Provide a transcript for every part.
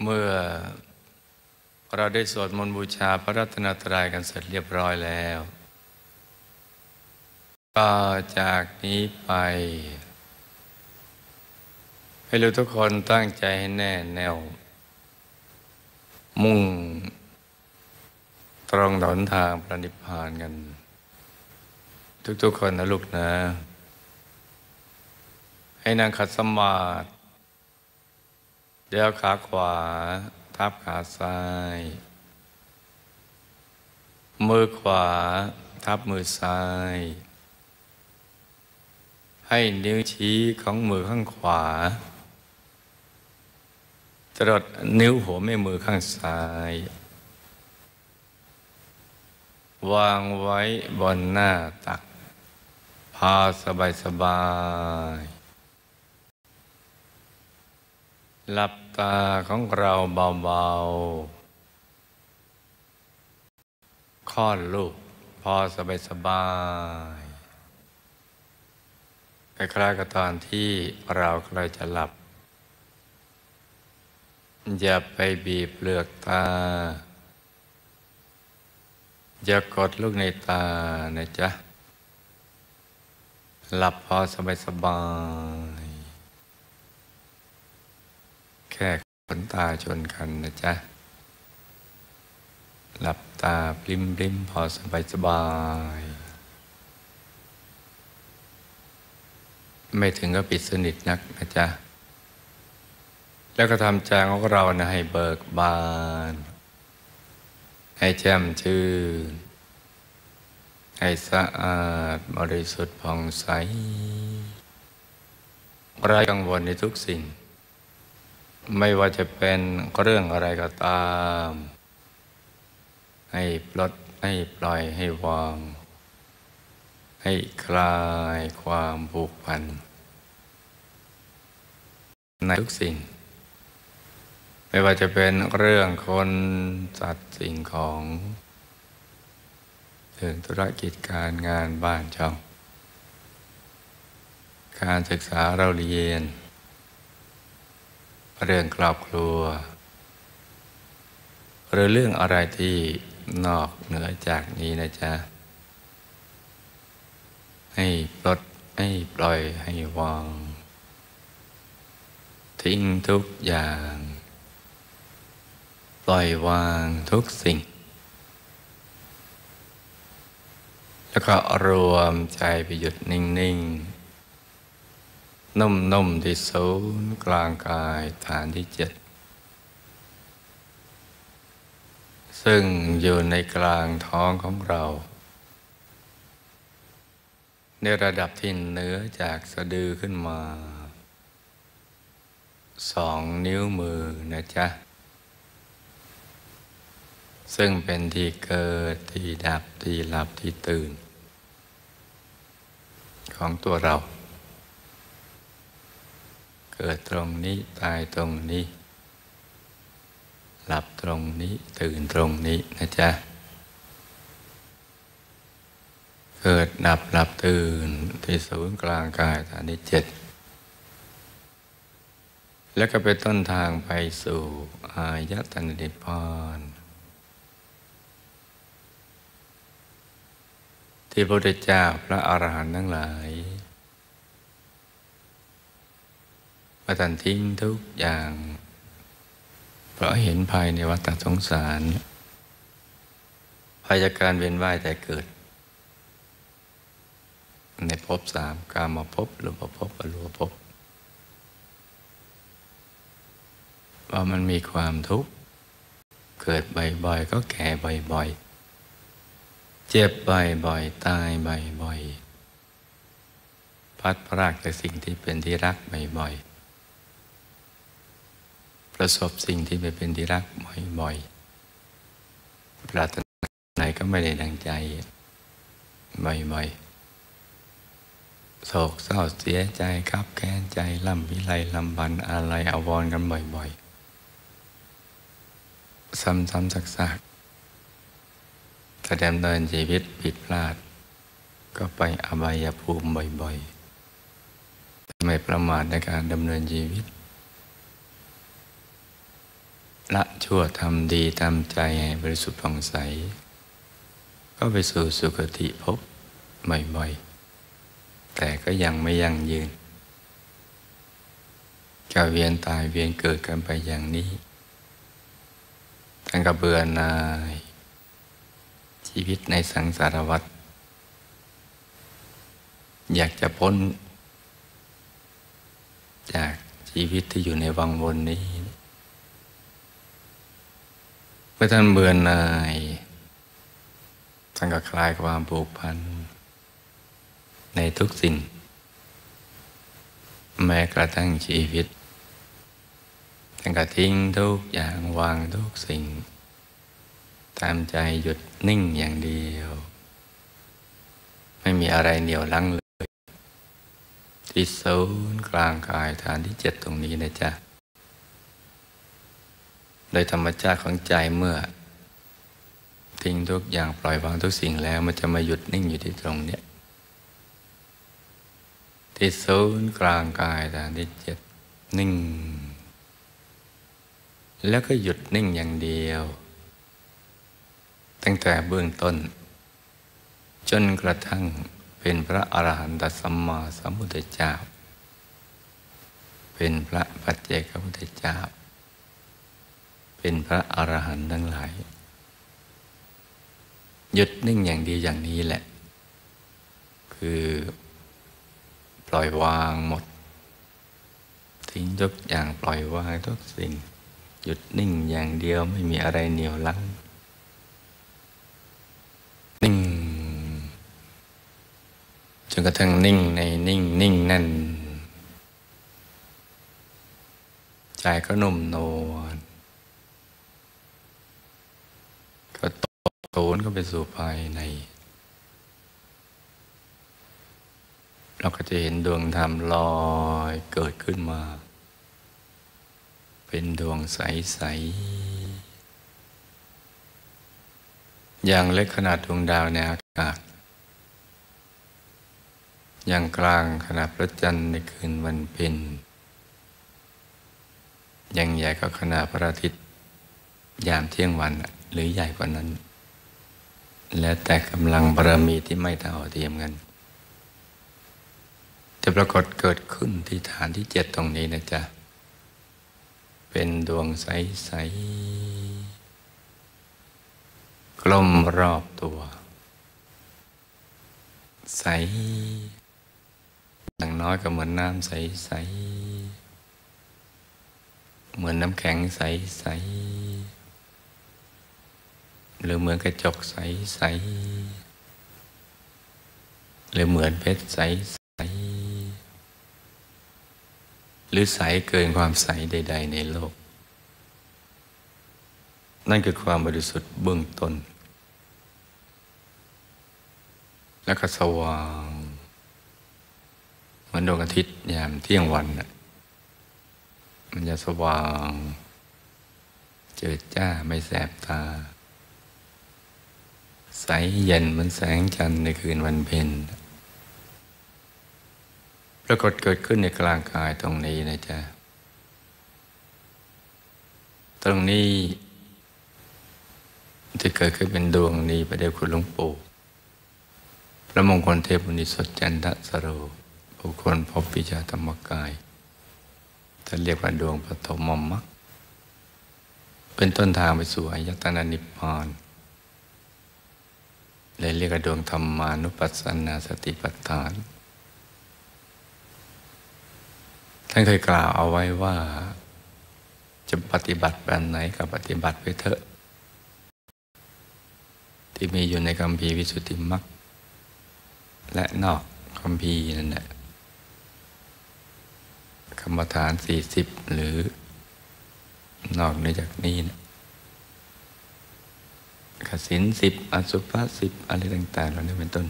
มื่อเราได้สวดมนต์บูชาพระรัตนตรัยกันเสร็จเรียบร้อยแล้วต่อจากนี้ไปให้เราทุกคนตั้งใจให้แน่แน่วมุ่งตรงหนทางพระนิพพานกันทุกๆคนนะลูกนะให้นั่งขัดสมาธิเดี๋ยวขาขวาทับขาซ้ายมือขวาทับมือซ้ายให้นิ้วชี้ของมือข้างขวาจรดนิ้วหัวแม่มือข้างซ้ายวางไว้บนหน้าตักพาสบายหลับตาของเราเบาๆคลอดลูกพอสบายคล้ายๆกับตอนที่เราใกล้จะหลับอย่าไปบีบเปลือกตาอย่ากดลูกในตานะจ๊ะหลับพอสบายแค่ขนตาชนกันนะจ๊ะหลับตาปริมพอสบายไม่ถึงก็ปิดสนิทนักนะจ๊ะแล้วก็ทำใจของเรานะให้เบิกบานให้แจ่มชื่นให้สะอาดบริสุทธิ์ผ่องใสไร้กังวลในทุกสิ่งไม่ว่าจะเป็นเรื่องอะไรก็ตามให้ปลดให้ปล่อยให้วางให้คลายความผูกพันในทุกสิ่งไม่ว่าจะเป็นเรื่องคนสัตว์สิ่งของเรื่องธุรกิจการงานบ้านช่องการศึกษาเราเรียนเรื่องครอบครัวหรือเรื่องอะไรที่นอกเหนือจากนี้นะจ๊ะให้ปลดให้ปล่อยให้วางทิ้งทุกอย่างปล่อยวางทุกสิ่งแล้วก็รวมใจไปหยุดนิ่งๆนุ่มๆที่ศูนย์กลางกายฐานที่7ซึ่งอยู่ในกลางท้องของเราในระดับที่เหนือจากสะดือขึ้นมา2 นิ้วมือนะจ๊ะซึ่งเป็นที่เกิดที่ดับที่หลับที่ตื่นของตัวเราเกิดตรงนี้ตายตรงนี้หลับตรงนี้ตื่นตรงนี้นะจ๊ะเกิดดับหลับตื่นที่ศูนย์กลางกายฐานที่7แล้วก็เป็นต้นทางไปสู่อายตนะนิพพานที่พระพุทธเจ้าพระอรหันต์ทั้งหลายประทานทิ้งทุกอย่างเพราะเห็นภายในวัฏสงสารภายจากการเวียนว่ายแต่เกิดในภพ3กามภพรูปภพอรูปภพว่ามันมีความทุกข์เกิดบ่อยๆก็แก่บ่อยๆเจ็บบ่อยๆตายบ่อยๆพัดพรากจากสิ่งที่เป็นที่รักบ่อยๆประสบสิ่งที่ไม่เป็นที่รักบ่อยๆปรารถนาไหนก็ไม่ได้ดังใจบ่อยๆโศกเศร้าเสียใจคับแค้นใจลำวิไลลำพันอะไรอาวรณ์กันบ่อยๆซ้ำๆซักๆถ้าดำเนินชีวิตผิดพลาดก็ไปอบายภูมิบ่อยๆไม่ประมาทในการดำเนินชีวิตละชั่วทำดีทำใจให้บริสุทธิ์ผ่องใสก็ไปสู่สุคติภพบ่อยๆแต่ก็ยังไม่ยั่งยืนก็เวียนตายเวียนเกิดกันไปอย่างนี้ท่านก็เบื่อหน่ายชีวิตในสังสารวัฏอยากจะพ้นจากชีวิตที่อยู่ในวังวนนี้เมื่อท่านเบื่อหน่ายท่านก็คลายความผูกพันในทุกสิ่งแม้กระทั่งชีวิตท่านก็ทิ้งทุกอย่างวางทุกสิ่งตามใจหยุดนิ่งอย่างเดียวไม่มีอะไรเหนี่ยวรั้งเลยที่ศูนย์กลางกายฐานที่7ตรงนี้นะจ๊ะโดยธรรมชาติของใจเมื่อทิ้งทุกอย่างปล่อยวางทุกสิ่งแล้วมันจะมาหยุดนิ่งอยู่ที่ตรงเนี้ยที่ศูนย์กลางกายฐานที่7นิ่งแล้วก็หยุดนิ่งอย่างเดียวตั้งแต่เบื้องต้นจนกระทั่งเป็นพระอรหันตสัมมาสัมพุทธเจ้าเป็นพระปัจเจกพุทธเจ้าเป็นพระอรหันต์ทั้งหลายหยุดนิ่งอย่างเดียวอย่างนี้แหละคือปล่อยวางหมดทิ้งทุกอย่างปล่อยวางทุกสิ่งหยุดนิ่งอย่างเดียวไม่มีอะไรเหนี่ยวรั้งนิ่งจนกระทั่งนิ่งในนิ่งนิ่งนั่นใจก็นุ่มนวลก็ตกศูนย์เข้าไปสู่ภายในเราก็จะเห็นดวงธรรมลอยเกิดขึ้นมาเป็นดวงใสๆอย่างเล็กขนาดดวงดาวในอากาศอย่างกลางขนาดพระจันทร์ในคืนวันเพ็ญอย่างใหญ่ก็ขนาดพระอาทิตย์ยามเที่ยงวันหรือใหญ่กว่านั้นแล้วแต่กำลังบารมีที่ไม่เท่าเทียมกันจะปรากฏเกิดขึ้นที่ฐานที่7ตรงนี้นะจ๊ะเป็นดวงใสๆกลมรอบตัวใสอย่างน้อยก็เหมือนน้ำใสๆเหมือนน้ำแข็งใสๆหรือเหมือนกระจกใสๆหรือเหมือนเพชรใสๆหรือใสเกินความใสใดๆในโลกนั่นคือความบริสุทธิ์เบื้องต้นแล้วก็สว่างเหมือนดวงอาทิตย์ยามเที่ยงวันมันจะสว่างเจิดจ้าไม่แสบตาใสเย็นเหมือนแสงจันทร์ในคืนวันเพ็ญปรากฏเกิดขึ้นในกลางกายตรงนี้นะจ๊ะตรงนี้ที่เกิดขึ้นเป็นดวงนี้ไปด้วยคุณหลวงปู่พระมงคลเทพมุนีสดจันทสโรบุคคลพบวิชาธรรมกายท่านเรียกว่าดวงปฐมมรรคเป็นต้นทางไปสู่อายตนะนิพพานเลยเรียกว่าดวงธรรมานุปัสสนาสติปัฏฐานท่านเคยกล่าวเอาไว้ว่าจะปฏิบัติแบบไหนก็ปฏิบัติไปเถอะที่มีอยู่ในคัมภีร์วิสุทธิมรรคและนอกคัมภีร์นั่นแหละกรรมฐาน40หรือนอกเหนือจากนี้นะกสิณ10อสุภะ10อะไรต่างๆเหล่านี้เป็นต้น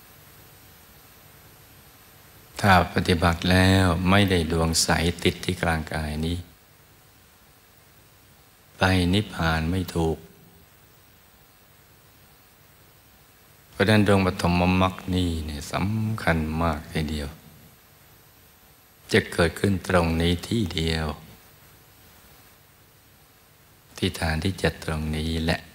ถ้าปฏิบัติแล้วไม่ได้ดวงใสติดที่กลางกายนี้ไปนิพพานไม่ถูกเพราะฉะนั้นดวงปฐมมรรคนี้เนี่ยสำคัญมากทีเดียวจะเกิดขึ้นตรงนี้ที่เดียวทที่ฐานที่7ตรงนี้แหละ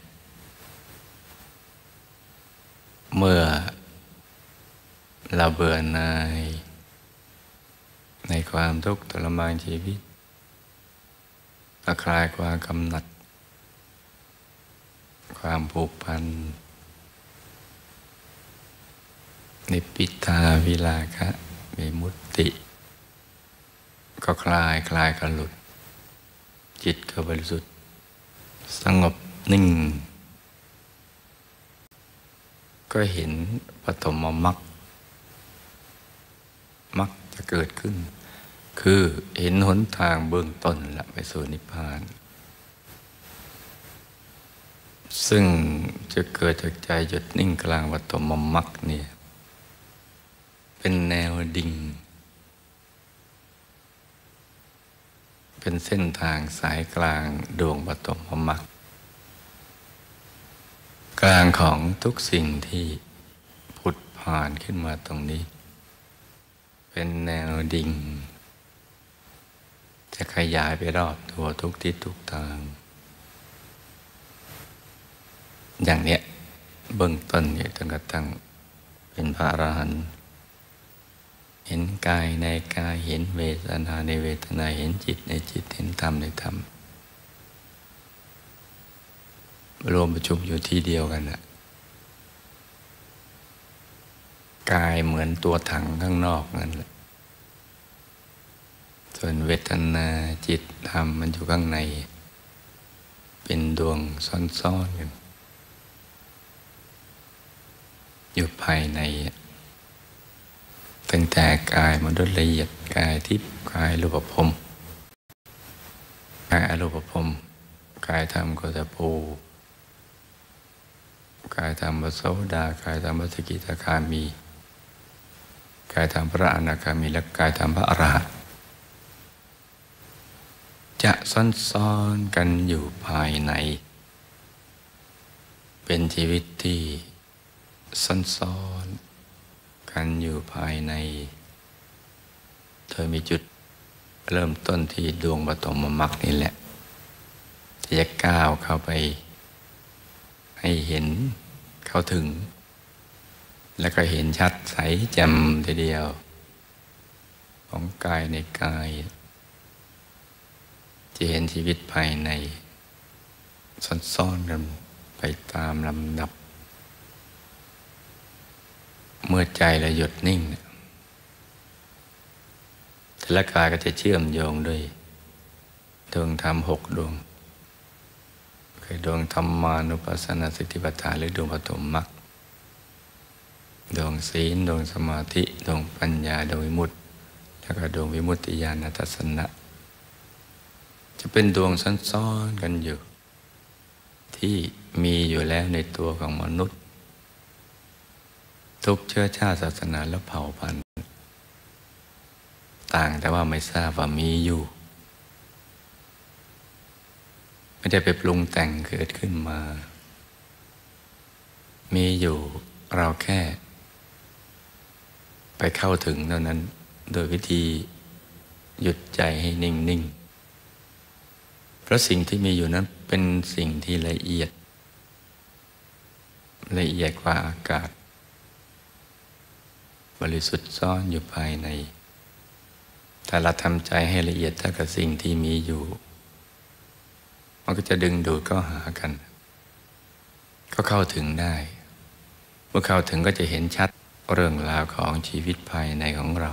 เมื่อเราเบื่อหน่ายในความทุกข์ทรมานชีวิตคลายความกำหนัดความผูกพันนิพพิทาวิราคะวิมุตติก็คลายก็หลุดจิตก็บริสุทธิ์สงบนิ่งก็เห็นปฐมมรรคจะเกิดขึ้นคือเห็นหนทางเบื้องต้นละไปสู่นิพพานซึ่งจะเกิดจากใจหยุดนิ่งกลางปฐมมรรคเนี่ยเป็นแนวดิ่งเป็นเส้นทางสายกลางดวงปฐมมรรคกลางของทุกสิ่งที่ผุดผ่านขึ้นมาตรงนี้เป็นแนวดิ่งจะขยายไปรอบตัวทุกทิศทุกทางอย่างเนี้ยเบื้องต้นเนี่ยจนกระทั่งเป็นพระอรหันต์เห็นกายในกายเห็นเวทนาในเวทนาเห็นจิตในจิตเห็นธรรมในธรรมรวมประชุมอยู่ที่เดียวกันนะกายเหมือนตัวถังข้างนอกนั่นแหละส่วนเวทนาจิตธรรมมันอยู่ข้างในเป็นดวงซ่อนๆกันอยู่ภายในตั้งแต่กายมนุษย์ละเอียดกายทิพย์กายรูปภพกายอรูปภพกายธรรมโคตภูกายธรรมพระโสดากายธรรมพระสกิทาคามีกายธรรมพระอนาคามีและกายธรรมพระอรหันต์จะซ่อนกันอยู่ภายในเป็นชีวิตที่ซ่อนกันอยู่ภายในโดยมีจุดเริ่มต้นที่ดวงปฐมมรรคนี่แหละที่จะก้าวเข้าไปให้เห็นเข้าถึงแล้วก็เห็นชัดใสแจ่มทีเดียวของกายในกายจะเห็นชีวิตภายในซ่อนกันไปตามลำดับเมื่อใจเราหยุดนิ่งแต่ละกายก็จะเชื่อมโยงด้วยดวงธรรม6ดวงคือดวงธรรมานุปัสสนาสติปัฏฐานหรือดวงปฐมมรรคดวงศีลดวงสมาธิดวงปัญญาดวงวิมุตติแล้วก็ดวงวิมุตติญาณทัศนะจะเป็นดวงซ่อนกันอยู่ที่มีอยู่แล้วในตัวของมนุษย์ทุกเชื้อชาติศาสนาและเผ่าพันธุ์ต่างแต่ว่าไม่ทราบว่ามีอยู่ไม่ได้ไปปรุงแต่งเกิดขึ้นมามีอยู่เราแค่ไปเข้าถึงเท่านั้นโดยวิธีหยุดใจให้นิ่งๆเพราะสิ่งที่มีอยู่นั้นเป็นสิ่งที่ละเอียดกว่าอากาศบริสุทธิ์ซ่อนอยู่ภายในถ้าเราทำใจให้ละเอียดเท่ากับสิ่งที่มีอยู่มันก็จะดึงดูดเข้าหากันก็เข้าถึงได้เมื่อเข้าถึงก็จะเห็นชัดเรื่องราวของชีวิตภายในของเรา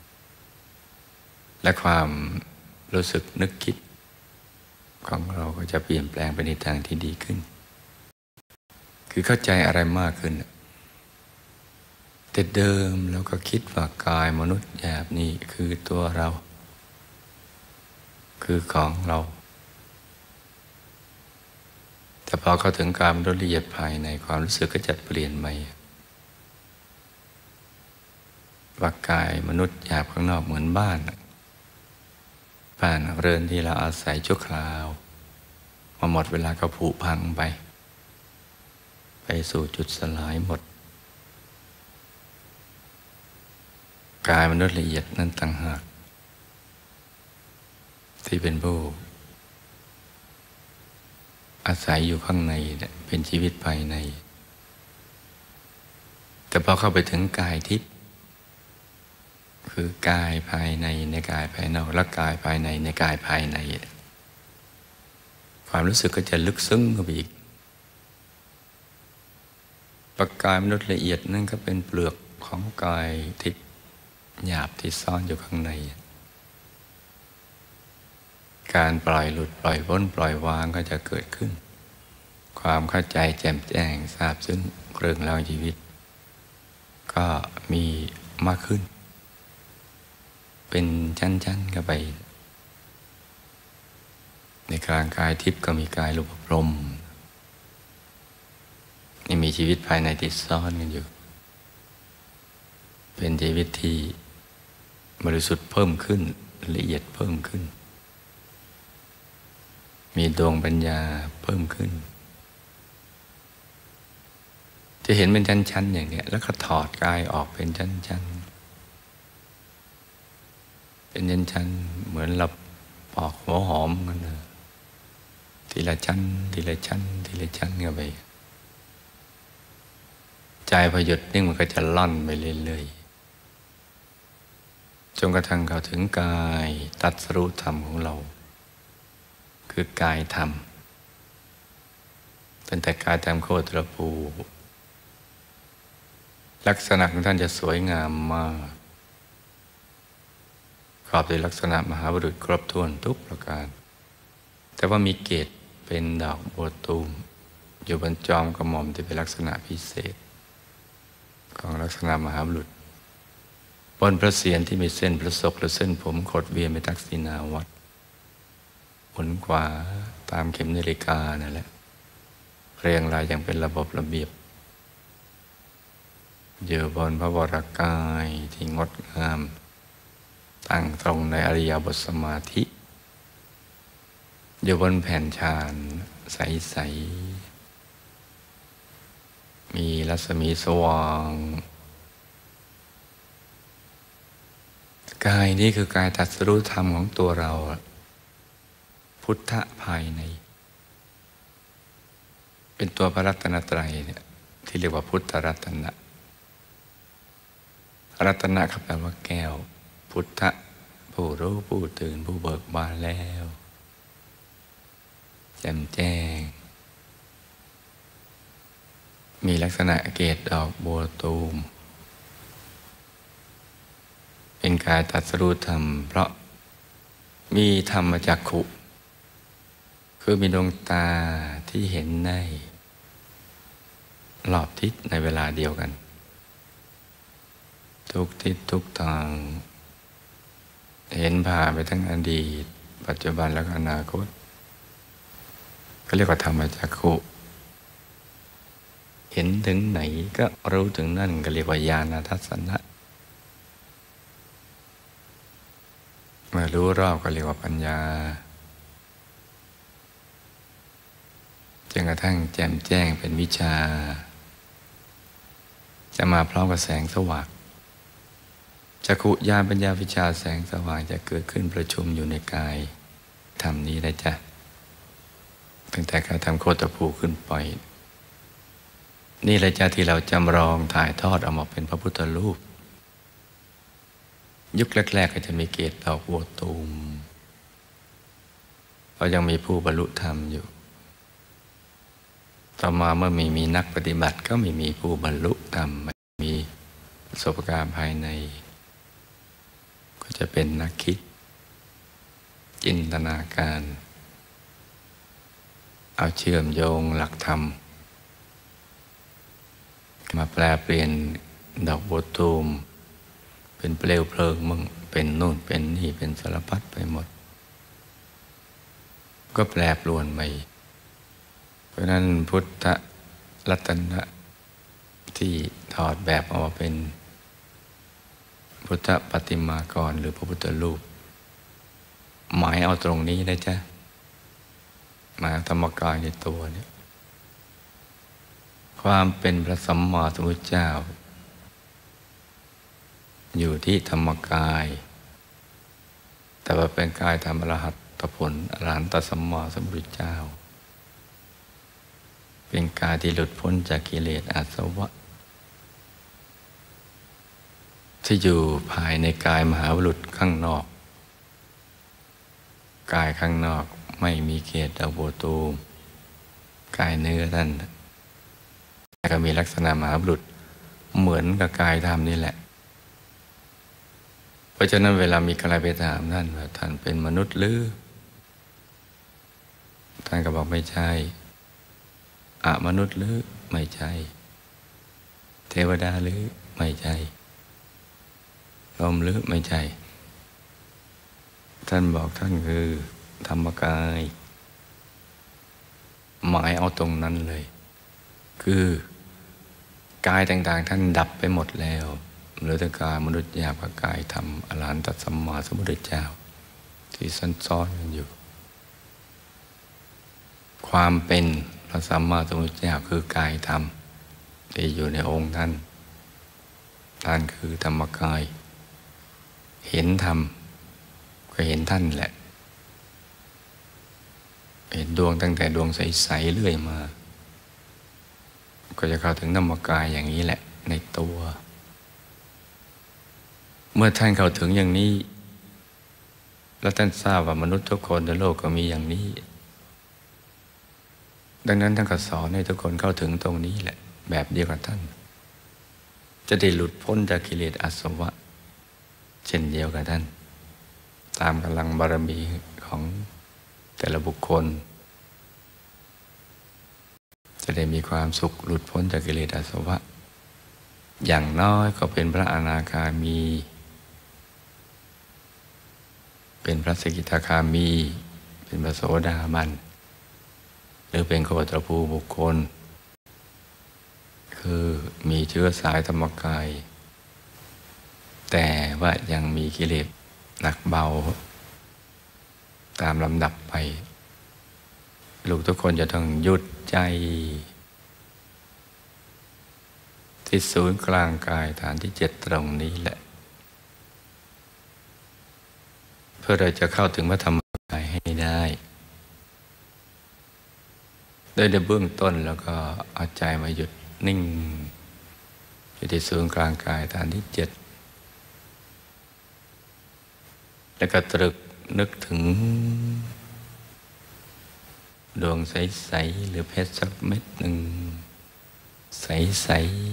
และความรู้สึกนึกคิดของเราก็จะเปลี่ยนแปลงไปในทางที่ดีขึ้นคือเข้าใจอะไรมากขึ้นแต่เดิมเราก็คิดว่ากายมนุษย์หยาบนี่คือตัวเราคือของเราแต่พอเข้าถึงกายมนุษย์ละเอียดภายในความรู้สึกก็จะเปลี่ยนไปว่ากายมนุษย์หยาบข้างนอกเหมือนบ้านเรือนที่เราอาศัยชั่วคราวพอหมดเวลาก็ผุพังไปสู่จุดสลายหมดกายมนุษย์ละเอียดนั้นต่างหากที่เป็นผู้อาศัยอยู่ข้างในเป็นชีวิตภายในแต่พอเข้าไปถึงกายทิพย์คือกายภายในในกายภายนอกและกายภายในในกายภายในความรู้สึกก็จะลึกซึ้งเข้าไปอีกประกายมนุษย์ละเอียดนั่นก็เป็นเปลือกของกายทิพย์หยาบที่ซ่อนอยู่ข้างในการปล่อยหลุดปล่อยพ้นปล่อยวางก็จะเกิดขึ้นความเข้าใจแจ่มแจ้งทราบซึ้งเรื่องราวชีวิตก็มีมากขึ้นเป็นชั้นๆเข้าไปในกลางกายทิพย์ก็มีกายรูปพรหมนี่มีชีวิตภายในที่ซ่อนกันอยู่เป็นชีวิตที่บริสุทธิ์เพิ่มขึ้นละเอียดเพิ่มขึ้นมีดวงปัญญาเพิ่มขึ้นจะเห็นเป็นชั้นๆอย่างนี้แล้วก็ถอดกายออกเป็นชั้นๆเป็นชั้นๆเหมือนเราปอกหัวหอมกันนะทีละชั้นทีละชั้นทีละชั้นเข้าไปใจพอหยุดนิ่งมันก็จะล่อนไปเรื่อยๆจนกระทั่งเข้าถึงกายตรัสรู้ธรรมของเราคือกายธรรมตั้งแต่กายธรรมโคตรภูลักษณะของท่านจะสวยงามมากครอบด้วยลักษณะมหาบุรุษครบถ้วนทุกประการแต่ว่ามีเกศเป็นดอกบัวตูมอยู่บนจอมกระหม่อมที่เป็นลักษณะพิเศษของลักษณะมหาบุรุษบนพระเศียรที่มีเส้นประศกและเส้นผมขดเวียนไปทักษิณาวัตรหมุนขวาตามเข็มนาฬิกานั่นแหละเรียงรายอย่างเป็นระบบระเบียบอยู่บนพระวรกายที่งดงามตั้งตรงในอริยบทสมาธิอยู่บนแผ่นฌานใสๆมีรัศมีสว่างกายนี้คือกายตรัสรู้ธรรมของตัวเราพุทธะภายในเป็นตัวพระรัตนตรัยเนี่ยที่เรียกว่าพุทธรัตนะรัตนะแปลว่าแก้วพุทธะผู้รู้ผู้ตื่นผู้เบิกบานแล้วแจ่มแจ้งมีลักษณะเกศดอกบัวตูมเป็นกายตรัสรู้ธรรมเพราะมีธรรมจักขุคือมีดวงตาที่เห็นได้รอบทิศในเวลาเดียวกันทุกทิศทุกทางเห็นผ่านไปทั้งอดีตปัจจุบันและอนาคตก็เรียกว่าธรรมจักขุเห็นถึงไหนก็รู้ถึงนั่นก็เรียกว่าญาณทัสสนะเมื่อรู้รอบก็เรียกว่าปัญญาจนกระทั่งแจ่มแจ้งเป็นวิชาจะมาพร้อมกับแสงสว่างจักขุญาณปัญญาวิชาแสงสว่างจะเกิดขึ้นประชุมอยู่ในกายธรรมนี้นะจ๊ะตั้งแต่การทำโคตรภูขึ้นไปนี่แหละจ้ะที่เราจำลองถ่ายทอดออกมาเป็นพระพุทธรูปยุคแรกๆก็จะมีเกศดอกบัวตูมเพราะยังมีผู้บรรลุธรรมอยู่ต่อมาเมื่อมีนักปฏิบัติก็ไม่มีผู้บรรลุธรรมมีประสบการณ์ภายในก็จะเป็นนักคิดจินตนาการเอาเชื่อมโยงหลักธรรมมาแปลเปลี่ยนดอกบัวตูมเป็นเปลวเพลิงมั่งเป็นนู่นเป็นนี่เป็นสารพัดไปหมดก็แปรปรวนไปเพราะนั้นพุทธรัตนะที่ถอดแบบออกมาเป็นพุทธปฏิมากรหรือพระพุทธรูปหมายเอาตรงนี้นะจ๊ะหมายธรรมกายในตัวเนี่ยความเป็นพระสัมมาสัมพุทธเจ้าอยู่ที่ธรรมกายแต่ว่าเป็นกายธรรมอรหัตผลอรหันตสัมมาสัมพุทธเจ้าเป็นกายที่หลุดพ้นจากกิเลสอาสวะที่อยู่ภายในกายมหาบุรุษข้างนอกกายข้างนอกไม่มีเขตอโบตูมกายเนื้อท่านก็มีลักษณะมหาบุรุษเหมือนกับกายธรรมนี่แหละเพราะฉะนั้นเวลามีใครไปถามท่านว่าท่านเป็นมนุษย์หรือท่านก็บอกไม่ใช่มนุษย์หรือไม่ใช่เทวดาหรือไม่ใช่ลมหรือไม่ใช่ท่านบอกท่านคือธรรมกายหมายเอาตรงนั้นเลยคือกายต่างๆท่านดับไปหมดแล้วเหลือแต่กายมนุษย์หยาบกับกายธรรมอรหันตสัมมาสัมพุทธเจ้าที่ซ่อนกันอยู่ความเป็นพระสัมมาสัมพุทธเจ้าคือกายธรรมที่อยู่ในองค์ท่านคือธรรมกายเห็นธรรมก็เห็นท่านแหละเห็นดวงตั้งแต่ดวงใสๆเรื่อยมาก็จะเข้าถึงธรรมกายอย่างนี้แหละในตัวเมื่อท่านเข้าถึงอย่างนี้แล้วท่านทราบว่ามนุษย์ทุกคนในโลกก็มีอย่างนี้ดังนั้นท่านก็สอนให้ทุกคนเข้าถึงตรงนี้แหละแบบเดียวกับท่านจะได้หลุดพ้นจากกิเลสอาสวะเช่นเดียวกับท่านตามกำลังบารมีของแต่ละบุคคลจะได้มีความสุขหลุดพ้นจากกิเลสอาสวะอย่างน้อยก็เป็นพระอนาคามีเป็นพระสกิทาคามีเป็นพระโสดาบันหรือเป็นโคตรภูบุคคลคือมีเชื้อสายธรรมกายแต่ว่ายังมีกิเลสหนักเบาตามลำดับไปลูกทุกคนจะต้องหยุดใจที่ศูนย์กลางกายฐานที่7ตรงนี้แหละเพื่อเราจะเข้าถึงพระธรรมกายให้ได้โดยในเบื้องต้นแล้วก็เอาใจมาหยุดนิ่งอยู่ที่ศูนย์กลางกายฐานที่7แล้วก็ตรึกนึกถึงดวงใสๆหรือเพชรสักเม็ดหนึ่งใส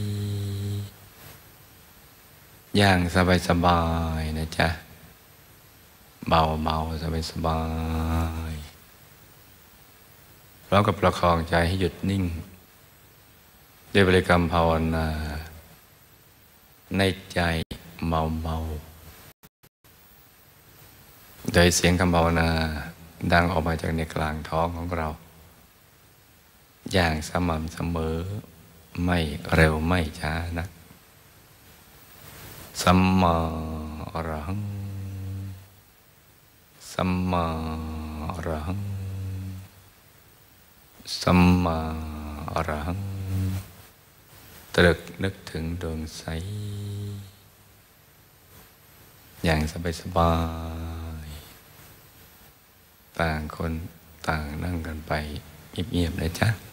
ๆอย่างสบายๆนะจ๊ะเบาๆสบายๆพร้อมกับประคองใจให้หยุดนิ่งด้วยบริกรรมภาวนาในใจเบาๆโดยเสียงคำภาวนาดังออกมาจากในกลางท้องของเราอย่างสม่ำเสมอไม่เร็วไม่ช้านักสัมมาอรหังสัมมาอรหังสัมมาอรหังตรึกนึกถึงดวงใสอย่างสบายๆต่างคนต่างนั่งกันไปเงียบๆนะจ๊ะ